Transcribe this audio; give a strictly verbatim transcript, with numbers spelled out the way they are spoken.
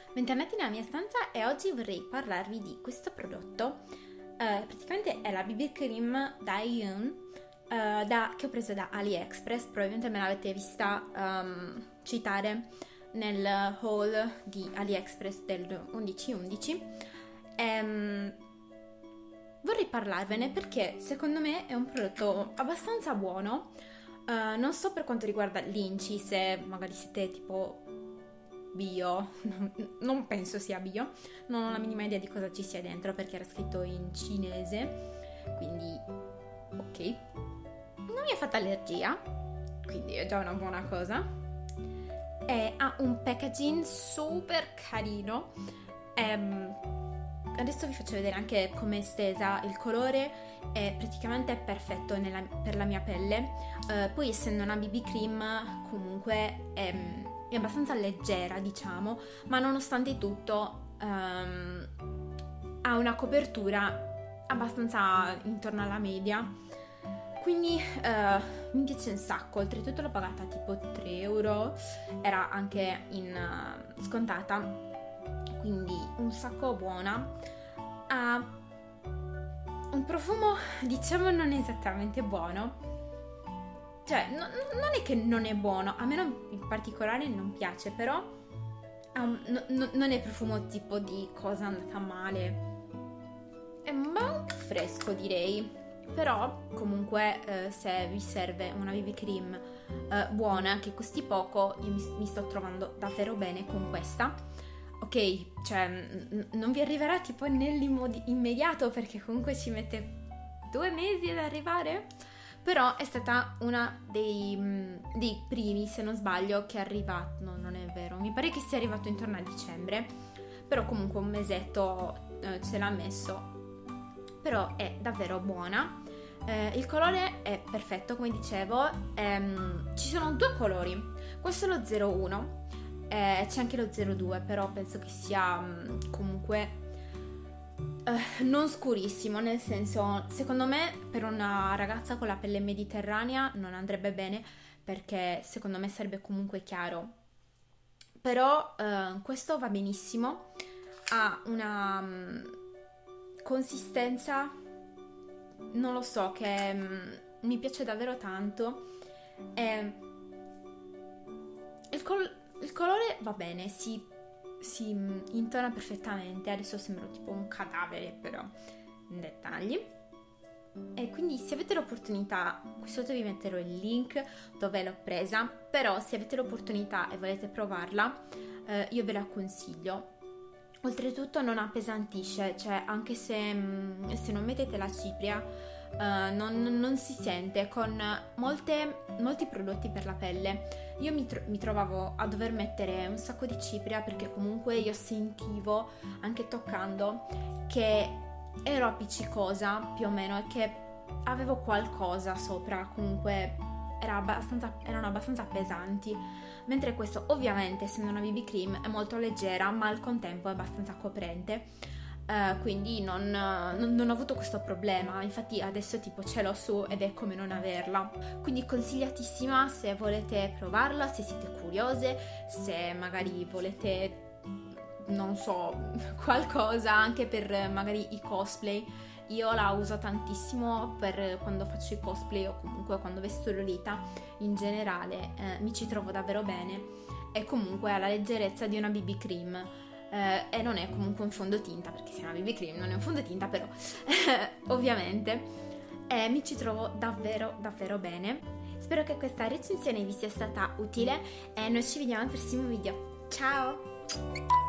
Bentornati nella mia stanza e oggi vorrei parlarvi di questo prodotto. Uh, praticamente è la B B Cream Daeun uh, da, che ho preso da AliExpress. Probabilmente me l'avete vista um, citare nel haul di AliExpress del undici undici. Um, vorrei parlarvene perché secondo me è un prodotto abbastanza buono. Uh, non so per quanto riguarda l'inci, se magari siete tipo bio, non penso sia bio, non ho la minima idea di cosa ci sia dentro perché era scritto in cinese, quindi ok, non mi ha fatto allergia, quindi è già una buona cosa. E ha un packaging super carino. Ehm, adesso vi faccio vedere anche come è stesa. Il colore è praticamente perfetto nella, per la mia pelle. Uh, poi essendo una B B cream comunque è, è abbastanza leggera, diciamo, ma nonostante tutto um, ha una copertura abbastanza intorno alla media, quindi uh, mi piace un sacco. Oltretutto l'ho pagata tipo tre euro, era anche in uh, scontata, quindi un sacco buona. Ha un profumo, diciamo, non esattamente buono, cioè no, non è che non è buono, a me non, in particolare non piace, però um, no, no, non è profumo tipo di cosa andata male, è un po' fresco direi, però comunque eh, se vi serve una B B cream eh, buona che costi poco, io mi, mi sto trovando davvero bene con questa. Ok, cioè n- non vi arriverà tipo nell'immediato perché comunque ci mette due mesi ad arrivare, però è stata una dei, mh, dei primi, se non sbaglio, che è arrivato, no, non è vero, mi pare che sia arrivato intorno a dicembre, però comunque un mesetto eh, ce l'ha messo, però è davvero buona. Eh, il colore è perfetto, come dicevo. Ehm, ci sono due colori, questo è lo zero uno, eh, c'è anche lo zero due, però penso che sia mh, comunque eh, non scurissimo, nel senso, secondo me per una ragazza con la pelle mediterranea non andrebbe bene perché secondo me sarebbe comunque chiaro, però eh, questo va benissimo, ha una mh, consistenza, non lo so, che mh, mi piace davvero tanto. E il, col- il colore va bene, si, si mh, intona perfettamente. Adesso sembro tipo un cadavere, però in dettagli. E quindi se avete l'opportunità, qui sotto vi metterò il link dove l'ho presa, però se avete l'opportunità e volete provarla, eh, io ve la consiglio. Oltretutto non appesantisce, cioè anche se, mh, se non mettete la cipria uh, non, non si sente. Con molte, molti prodotti per la pelle io mi, tro- mi trovavo a dover mettere un sacco di cipria perché comunque io sentivo, anche toccando, che ero appiccicosa più o meno e che avevo qualcosa sopra, comunque era abbastanza, erano abbastanza pesanti. Mentre questo, ovviamente, essendo una B B cream, è molto leggera, ma al contempo è abbastanza coprente, uh, quindi non, non, non ho avuto questo problema. Infatti adesso tipo ce l'ho su ed è come non averla. Quindi consigliatissima se volete provarla, se siete curiose, se magari volete, non so, qualcosa anche per magari i cosplay. Io la uso tantissimo per quando faccio i cosplay o comunque quando vesto Lolita in generale, eh, mi ci trovo davvero bene e comunque ha la leggerezza di una B B cream, eh, e non è comunque un fondotinta, perché se è una B B cream non è un fondotinta, però ovviamente eh, mi ci trovo davvero davvero bene. Spero che questa recensione vi sia stata utile e noi ci vediamo al prossimo video. Ciao!